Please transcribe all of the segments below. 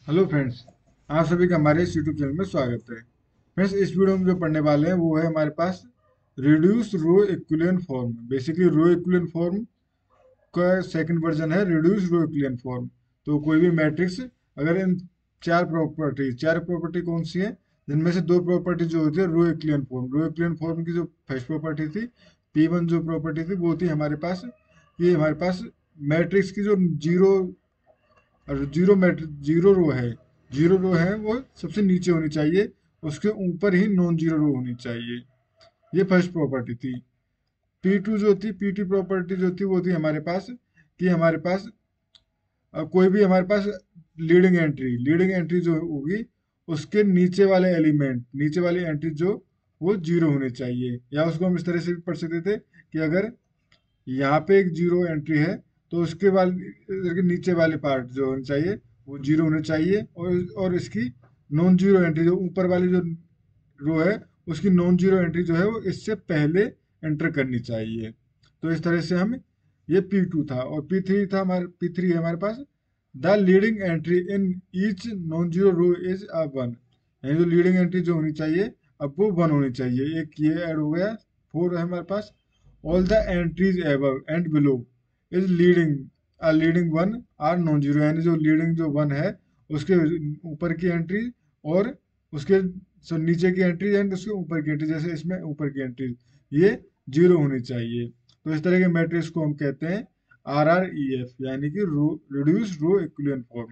Hello friends. आप सभी का हमारे इस यूट्यूब चैनल में स्वागत है। फ्रेंड्स, इस वीडियो में जो पढ़ने वाले हैं वो है हमारे पास reduce row equivalent form. Basically row equivalent form का सेकंड वर्जन है रिड्यूस रो इक्विवेलेंट फॉर्म। तो कोई भी मैट्रिक्स अगर इन चार प्रॉपर्टी कौन सी है, जिनमें से दो प्रॉपर्टी जो होती है रो इक्विवेलेंट फॉर्म की जो फर्स्ट प्रॉपर्टी थी P1 जो प्रॉपर्टी थी वो थी हमारे पास, ये हमारे पास मैट्रिक्स की जो जीरो और जीरो रो है, जीरो रो है वो सबसे नीचे होनी चाहिए, उसके ऊपर ही नॉन जीरो रो होनी चाहिए। ये फर्स्ट प्रॉपर्टी थी। P2 जो थी, पी टू प्रॉपर्टी जो थी वो थी हमारे पास कि हमारे पास कोई भी हमारे पास लीडिंग एंट्री जो होगी उसके नीचे वाली एंट्री जो वो जीरो होनी चाहिए। या उसको हम इस तरह से भी पढ़ सकते थे कि अगर यहाँ पे एक जीरो एंट्री है तो उसके बाद इधर के नीचे वाले पार्ट जो होने चाहिए वो जीरो होने चाहिए, और इसकी नॉन जीरो एंट्री जो ऊपर वाली जो रो है उसकी नॉन जीरो एंट्री जो है वो इससे पहले एंटर करनी चाहिए। तो इस तरह से हम, ये P2 था। और P3 है हमारे पास the leading entry in each non zero row is a one. यानी जो लीडिंग एंट्री जो होनी चाहिए अब वो वन होनी चाहिए। एक ये ऐड हो गया, फोर है हमारे पास। All the entries above and below is leading one are non zero. यानी जो लीडिंग जो वन है उसके ऊपर की एंट्री और उसके नीचे की एंट्री एंड उसके ऊपर की एंट्री, जैसे इसमें ऊपर की एंट्री ये जीरो होनी चाहिए। तो इस तरह के मैट्रिक्स को हम कहते हैं RREF, यानी कि reduce row equivalent form.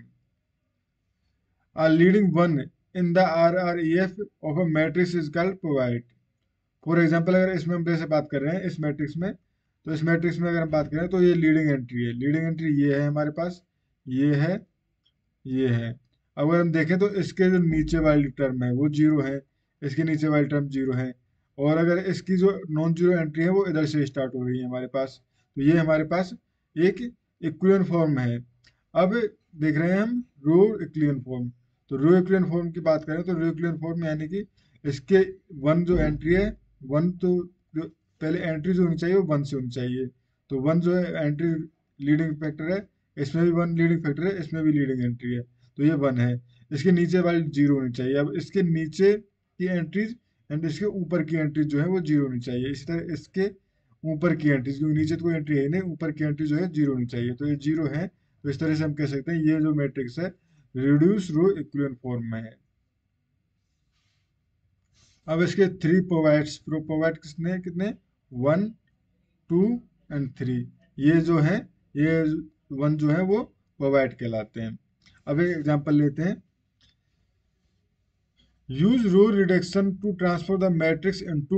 A leading one in the RREF of a matrix is called pivot। For example अगर इसमें हम जैसे बात कर रहे हैं इस मैट्रिक्स में, तो इस मैट्रिक्स में अगर हम बात करें तो ये लीडिंग एंट्री है। लीडिंग एंट्री ये है हमारे पास, ये है, ये है। अगर हम देखें तो इसके जो नीचे वाली टर्म है वो जीरो है, इसके नीचे वाली टर्म जीरो है, और अगर इसकी जो नॉन जीरो एंट्री है वो इधर से स्टार्ट हो रही है हमारे पास। तो ये हमारे पास एक इक्विवेलेंट फॉर्म है। अब देख रहे हैं हम रो इक्विवेलेंट फॉर्म। तो रो इक्विवेलेंट फॉर्म की बात करें तो रो इक्विवेलेंट फॉर्म यानी कि इसके वन जो एंट्री है, वन तो जो पहले एंट्री जो होनी चाहिए वो वन से होनी चाहिए। तो वन जो है एंट्री लीडिंग फैक्टर है, इसमें भी वन लीडिंग फैक्टर है, इसमें भी लीडिंग एंट्री है, तो ये वन है। इसके नीचे वाली जीरो होनी चाहिए। अब इसके नीचे की एंट्रीज एंड इसके ऊपर की एंट्रीज जो है वो जीरो होनी चाहिए। इसी तरह इसके ऊपर की एंट्रीज, क्योंकि नीचे तो कोई एंट्री है ही नहीं, ऊपर की एंट्री जो है जीरो होनी चाहिए, तो ये जीरो है। तो इस तरह से हम कह सकते हैं ये जो मैट्रिक्स है रिड्यूस रो इक्विवेलेंट फॉर्म में है। अब इसके थ्री प्रोवाइड किसने कितने, वन, टू एंड थ्री। ये जो है, ये वन जो है वो प्रोवाइड कहलाते हैं। अब एक एग्जांपल लेते हैं। Use row reduction to transfer the matrix into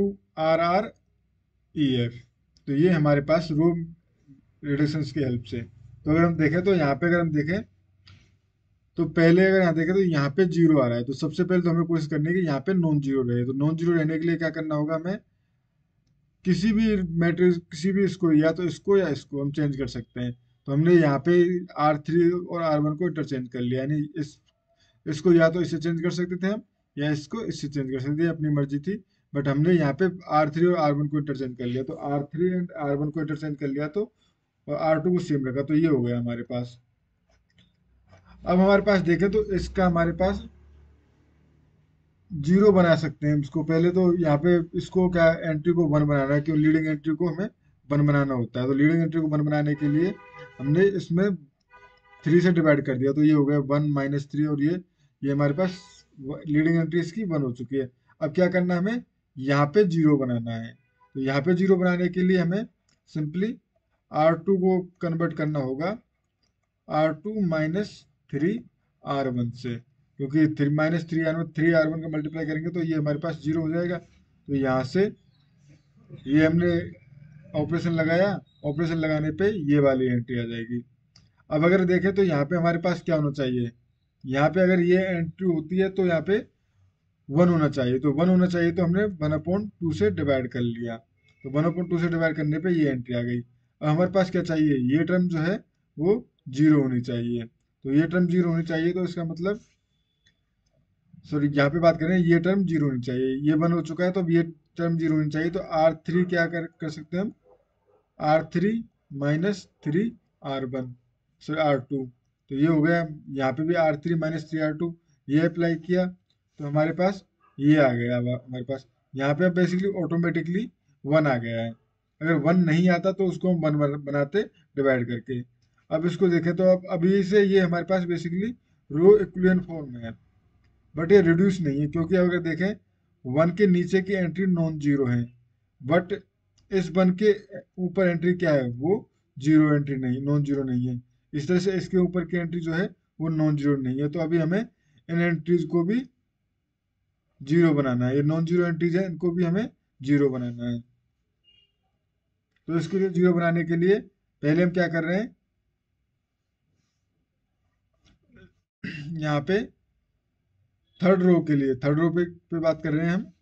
RREF। तो ये हमारे पास रो रिडक्शन की हेल्प से, तो अगर हम देखें तो यहाँ पे अगर हम देखें तो पहले अगर यहाँ देखें तो यहाँ पे जीरो आ रहा है, तो सबसे पहले तो हमें कोशिश करनी है कि यहाँ पे नॉन जीरो रहे। तो नॉन जीरो रहने के लिए क्या करना होगा हमें, किसी भी मैट्रिक्स, किसी भी इसको, या तो इसको या इसको हम चेंज कर सकते हैं। तो हमने यहाँ पे R3 और R1 को इंटरचेंज कर लिया, यानी इसको या तो इससे चेंज कर सकते थे हम, या इसको इससे चेंज कर सकते थे, अपनी मर्जी थी। बट हमने यहाँ पे R3 और R1 को इंटरचेंज कर लिया, तो R3 एंड R1 को इंटरचेंज कर लिया, तो और R2 को सेम रखा, तो ये हो गया हमारे पास। अब हमारे पास देखें तो इसका हमारे पास जीरो बना सकते हैं इसको। पहले तो यहाँ पे इसको क्या, एंट्री को वन बनाना है, क्यों, लीडिंग एंट्री को हमें वन बनाना होता है। तो लीडिंग एंट्री को वन बनाने के लिए हमने इसमें थ्री से डिवाइड कर दिया, तो ये हो गया वन माइनस थ्री, और ये हमारे पास लीडिंग एंट्री इसकी वन हो चुकी है। अब क्या करना है हमें, यहाँ पे जीरो बनाना है। तो यहाँ पे जीरो बनाने के लिए हमें सिंपली R2 को कन्वर्ट करना होगा R2 माइनस थ्री R1 से, क्योंकि थ्री आर वन का मल्टीप्लाई करेंगे तो ये हमारे पास जीरो हो जाएगा। तो यहाँ से ये हमने ऑपरेशन लगाया, ऑपरेशन लगाने पे ये वाली एंट्री आ जाएगी। अब अगर देखें तो यहाँ पे हमारे पास क्या होना चाहिए, यहाँ पे अगर ये एंट्री होती है तो यहाँ पे वन होना चाहिए। तो वन होना चाहिए, तो हमने वन अपॉन टू से डिवाइड कर लिया, तो वन अपॉन टू से डिवाइड करने पे ये एंट्री आ गई। अब हमारे पास क्या चाहिए, ये टर्म जो है वो जीरो होनी चाहिए। तो ये टर्म जीरो होनी चाहिए, तो इसका मतलब, सॉरी यहाँ पे बात करें, ये टर्म जीरो होनी चाहिए, ये वन हो चुका है तो अब ये टर्म जीरो होनी चाहिए। तो R3 क्या कर सकते हैं हम, R3 minus three R1, sorry R2, तो ये हो गया। यहाँ पे भी R3 - 3R2 ये अप्लाई किया तो हमारे पास ये आ गया। अब हमारे पास यहाँ पे बेसिकली ऑटोमेटिकली 1 आ गया है। अगर 1 नहीं आता तो उसको हम 1 बनाते डिवाइड करके। अब इसको देखें तो अब अभी से ये हमारे पास बेसिकली रो इक्विवेलेंट फॉर्म में है, बट ये रिड्यूस नहीं है, क्योंकि अगर देखें 1 के नीचे की एंट्री नॉन जीरो है, बट इस 1 के ऊपर एंट्री क्या है, वो जीरो एंट्री नहीं, नॉन जीरो नहीं है। इस तरह से इसके ऊपर की एंट्री जो है वो नॉन जीरो नहीं है। तो अभी हमें इन एंट्रीज को भी जीरो बनाना है। ये नॉन जीरो एंट्रीज है, इनको भी हमें जीरो बनाना है। तो इसके लिए जीरो बनाने के लिए पहले हम क्या कर रहे हैं, यहाँ पे थर्ड रो पे बात कर रहे हैं हम।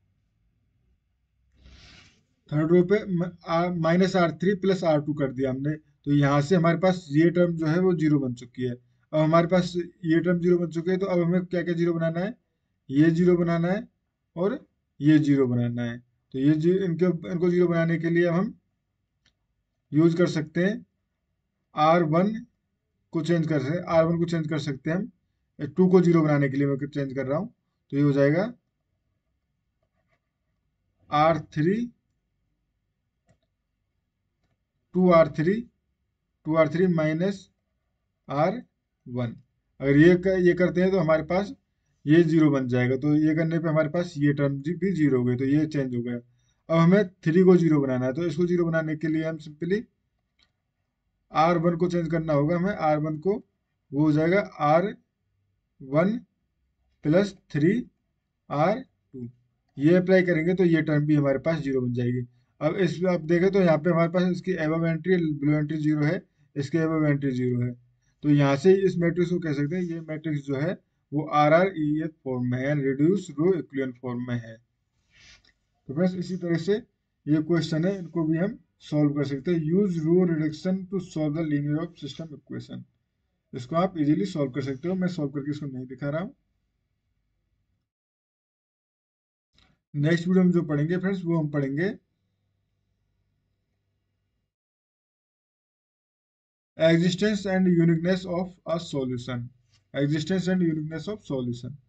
थर्ड रो पे -R3 + R2 कर दिया हमने। तो यहाँ से हमारे पास ये टर्म जो है वो जीरो बन चुकी है। अब हमारे पास ये टर्म जीरो बन चुके हैं, तो अब हमें क्या क्या जीरो बनाना है, ये जीरो बनाना है और ये जीरो बनाना है। तो ये इनको जीरो बनाने के लिए अब हम यूज कर सकते हैं R1 को चेंज कर सकते हैं, R1 को चेंज कर सकते हैं हम 2 को जीरो बनाने के लिए मैं चेंज कर रहा हूँ। तो ये हो जाएगा R3 2R3 2R3 -R1। अगर ये करते हैं तो हमारे पास ये जीरो बन जाएगा। तो ये करने पे हमारे पास ये टर्म भी जीरो हो गई, तो ये चेंज हो गया। अब हमें 3 को जीरो बनाना है, तो इसको जीरो बनाने के लिए हम सिंपली R1 को चेंज करना होगा हमें। R1 को वो हो जाएगा R1 + 3R2। ये अप्लाई करेंगे तो ये टर्म भी हमारे पास जीरो बन जाएगी। अब इस आप देखें तो यहाँ पे हमारे पास इसकी above entry below entry zero है, इसके एबव एंट्री जीरो है। तो यहाँ से इस मैट्रिक्स को कह सकते हैं ये मैट्रिक्स जो है वो RREF फॉर्म में है, रिड्यूस रो इक्विवेलेंट फॉर्म में है। तो बस इसी तरह से ये क्वेश्चन है, इनको भी हम सॉल्व कर सकते हैं। Use row reduction to solve the linear of system equation. इसको आप इजीली सॉल्व कर सकते हो, मैं सॉल्व करके इसको नहीं दिखा रहा हूँ। नेक्स्ट वीडियो में जो पढ़ेंगे फ्रेंड्स, वो हम पढ़ेंगे existence and uniqueness of a solution. Existence and uniqueness of solution.